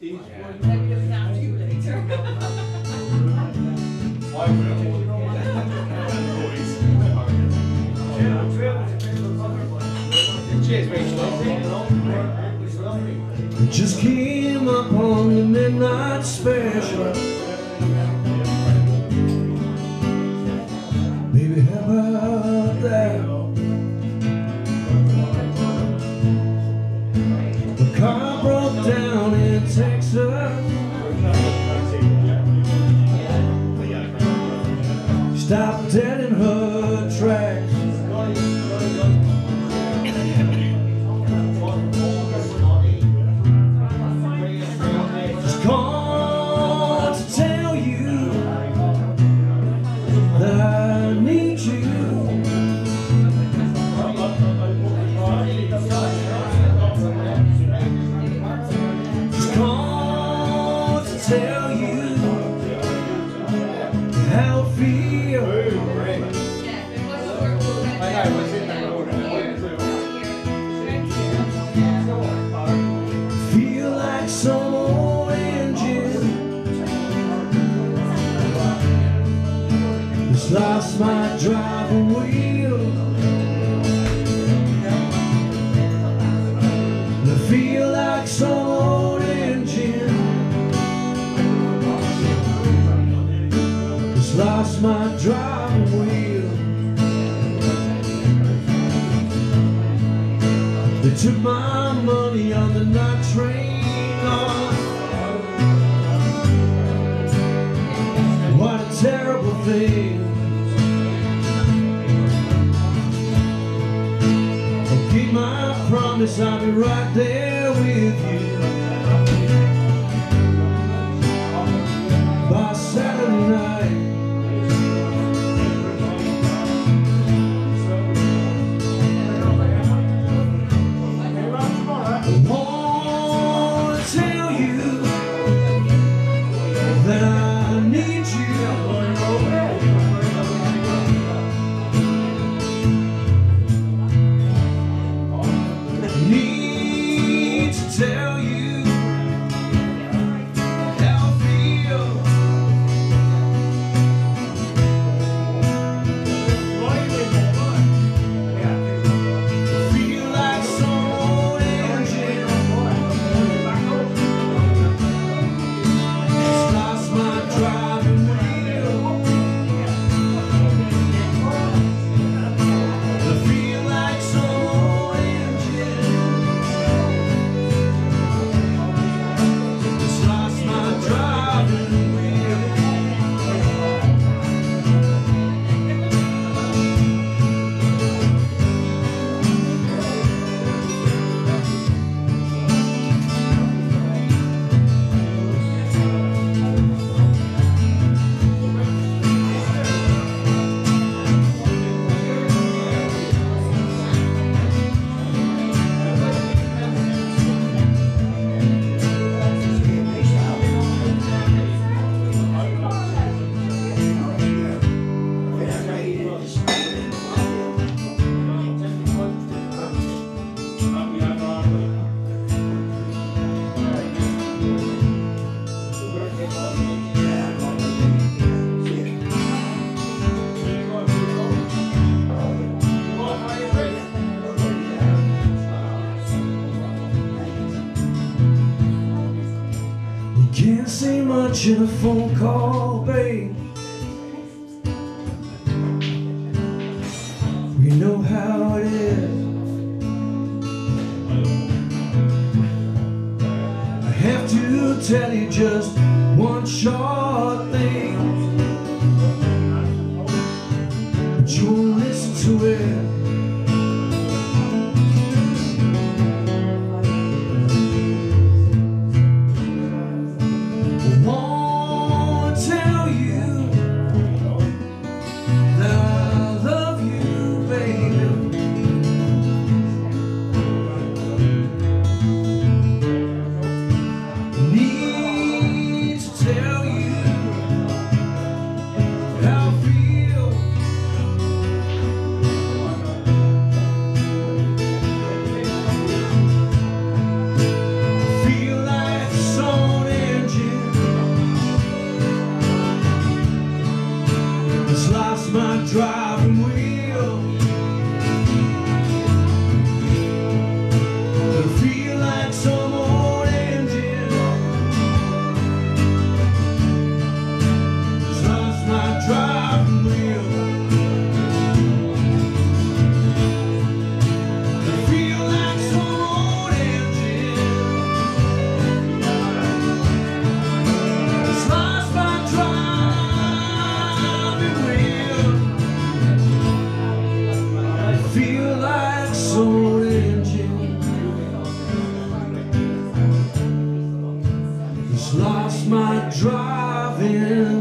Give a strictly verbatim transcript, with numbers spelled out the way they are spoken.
Maybe look down to you later. Cheers, Rachel. Just came up on the midnight special. Baby, how about that? The car broke down in Texas. Stopped dead in her tracks. Just called to tell you that I need you. Just called to tell you how I feel. Feel like some old engine that's lost my driving wheel. I feel like some old engine that's lost my driving wheel. They took my money on the night train. Oh, what a terrible thing. I keep my promise, I'll be right there with you by Saturday night. That I need you. Need to tell you how I feel. Feel like some old engine driving wheel. I feel like some old engine just lost my driving wheel. Can't say much in a phone call, babe. We know how it is. I have to tell you just one short thing, but you won't listen to it. Need to tell you driving